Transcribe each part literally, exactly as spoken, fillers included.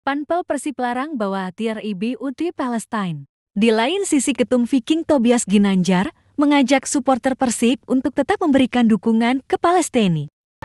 Panpel Persib larang bawa T R I B U T Palestine. Di lain sisi Ketum Viking Tobias Ginanjar mengajak supporter Persib untuk tetap memberikan dukungan ke Palestina.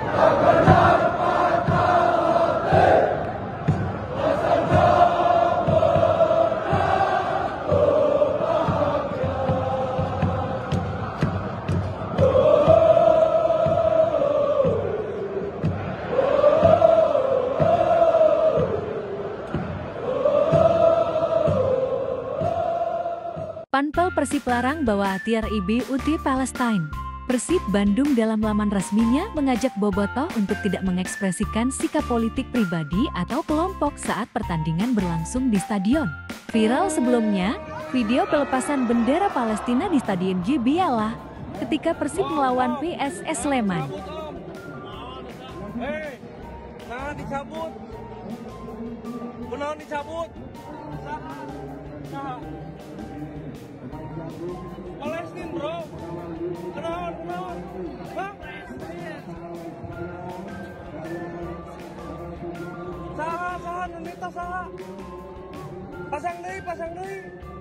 Panpel Persib larang bawa T R I B U T Palestine. Persib Bandung dalam laman resminya mengajak Bobotoh untuk tidak mengekspresikan sikap politik pribadi atau kelompok saat pertandingan berlangsung di stadion. Viral sebelumnya, video pelepasan bendera Palestina di Stadion Gbialah ketika Persib melawan P S S Sleman. Hei, nah dicabut, benar dicabut, saha, saha. Palestina bro, kenaon kenaon, hah? Saha saha nunita saha, pasang deui pasang deui.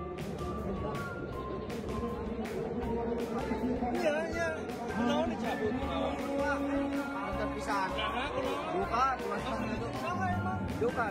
Iya iya, kenaon dicabut kenaon. Udah pisan. Buka tulisan itu. Juga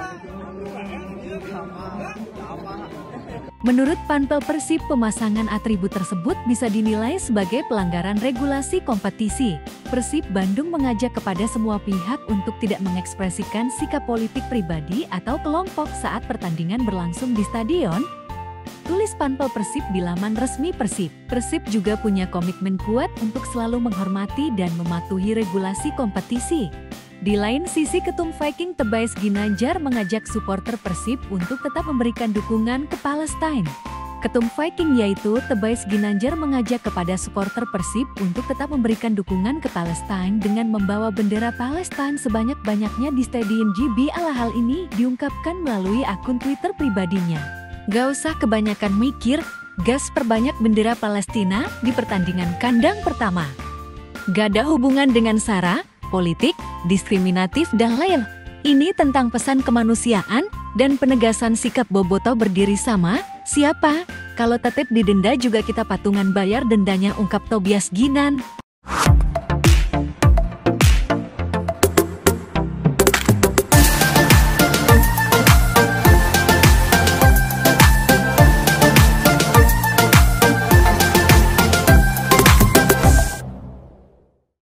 Menurut Panpel Persib, pemasangan atribut tersebut bisa dinilai sebagai pelanggaran regulasi kompetisi. Persib Bandung mengajak kepada semua pihak untuk tidak mengekspresikan sikap politik pribadi atau kelompok saat pertandingan berlangsung di stadion. Tulis Panpel Persib di laman resmi Persib. Persib juga punya komitmen kuat untuk selalu menghormati dan mematuhi regulasi kompetisi. Di lain sisi, Ketum Viking Tobias Ginanjar mengajak supporter Persib untuk tetap memberikan dukungan ke Palestina. Ketum Viking yaitu Tobias Ginanjar mengajak kepada supporter Persib untuk tetap memberikan dukungan ke Palestina dengan membawa bendera Palestina sebanyak-banyaknya di Stadion Gbialah. Hal ini diungkapkan melalui akun Twitter pribadinya. Gak usah kebanyakan mikir, gas perbanyak bendera Palestina di pertandingan kandang pertama. Gak ada hubungan dengan sara, politik, diskriminatif dan lain. Ini tentang pesan kemanusiaan dan penegasan sikap Bobotoh berdiri sama. Siapa? Kalau tetep didenda juga kita patungan bayar dendanya, ungkap Tobias Ginan.